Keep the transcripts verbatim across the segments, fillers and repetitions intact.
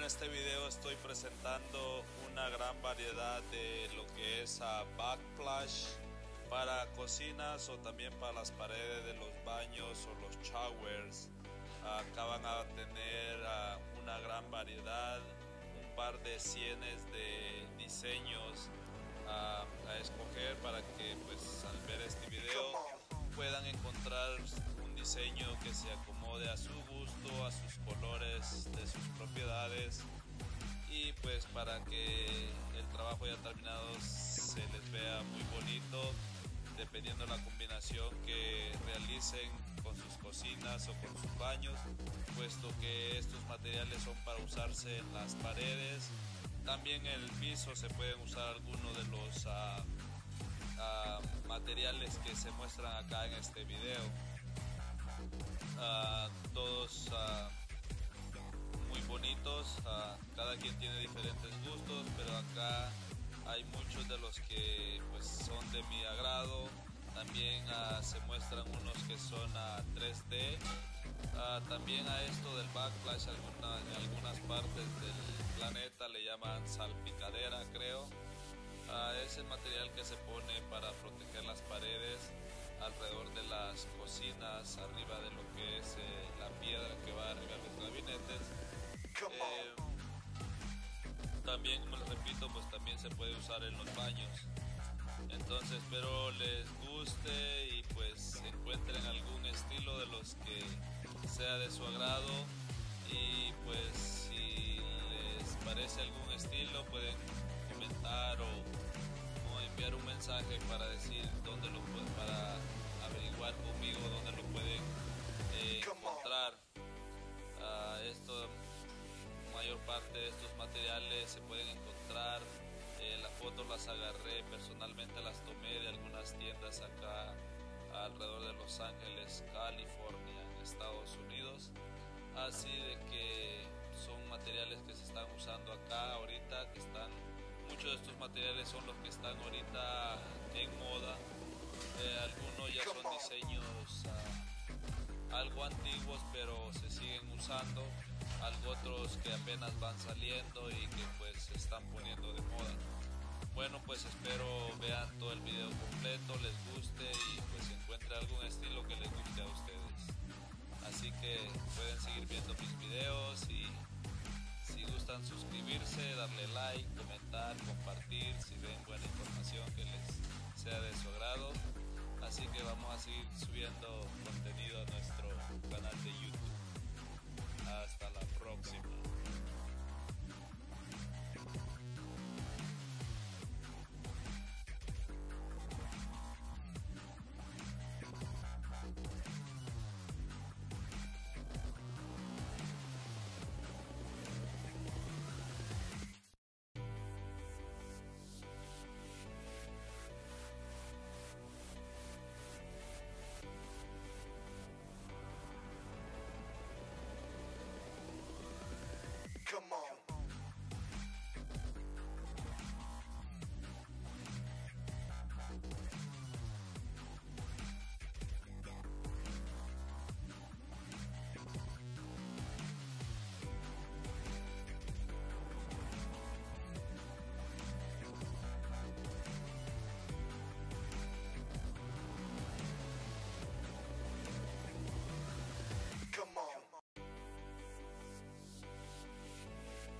este video estoy presentando una gran variedad de lo que es uh, backsplash para cocinas o también para las paredes de los baños o los showers. Uh, acá van a tener uh, una gran variedad, un par de cienes de diseños uh, a escoger para que pues al ver este video puedan encontrar un diseño que se acomode a su gusto, a sus colores, de sus propiedades, y pues para que el trabajo ya terminado se les vea muy bonito dependiendo de la combinación que realicen con sus cocinas o con sus baños, puesto que estos materiales son para usarse en las paredes. También en el piso se pueden usar algunos de los uh, uh, materiales que se muestran acá en este video. Uh, todos uh, muy bonitos, uh, cada quien tiene diferentes gustos, pero acá hay muchos de los que pues son de mi agrado. También uh, se muestran unos que son uh, tres D. Uh, también a esto del backsplash alguna, en algunas partes del planeta le llaman salpicadera, creo. Uh, es el material que se pone para proteger las paredes alrededor de las cocinas, arriba de lo que es eh, la piedra que va arriba de los gabinetes. Eh, también, como les repito, pues también se puede usar en los baños. Entonces espero les guste y pues encuentren algún estilo de los que sea de su agrado, y pues si les parece algún estilo pueden comentar o, o enviar un mensaje para decir dónde lo pueden, para averiguar conmigo dónde lo pueden eh, encontrar. Uh, esto, mayor parte de estos materiales se pueden encontrar. Eh, las fotos las agarré personalmente, las tomé de algunas tiendas acá alrededor de Los Ángeles, California, en Estados Unidos. Así de que son materiales que se están usando acá ahorita, que están, muchos de estos materiales son los que están ahorita en moda. Eh, algunos ya son diseños uh, algo antiguos, pero se siguen usando. Algo otros que apenas van saliendo y que pues se están poniendo de moda. Bueno, pues espero vean todo el video completo, les guste y pues encuentre algún estilo que les guste a ustedes. Así que pueden seguir viendo mis videos y si gustan suscribirse, darle like, comentar, compartir si ven buena información que les sea de su agrado. Así que vamos a seguir subiendo contenido a nuestro canal de YouTube. Hasta la próxima. Come on. Come on.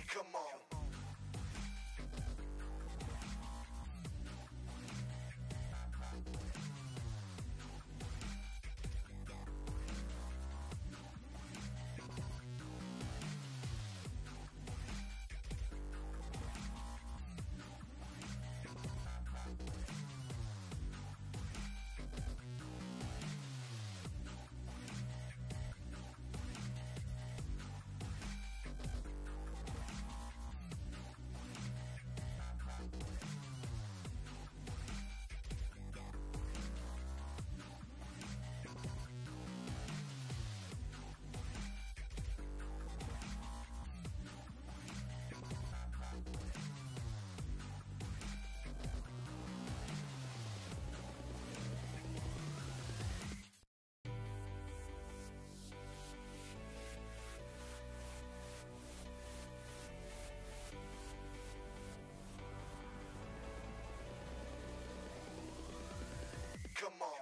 Come on. Come on.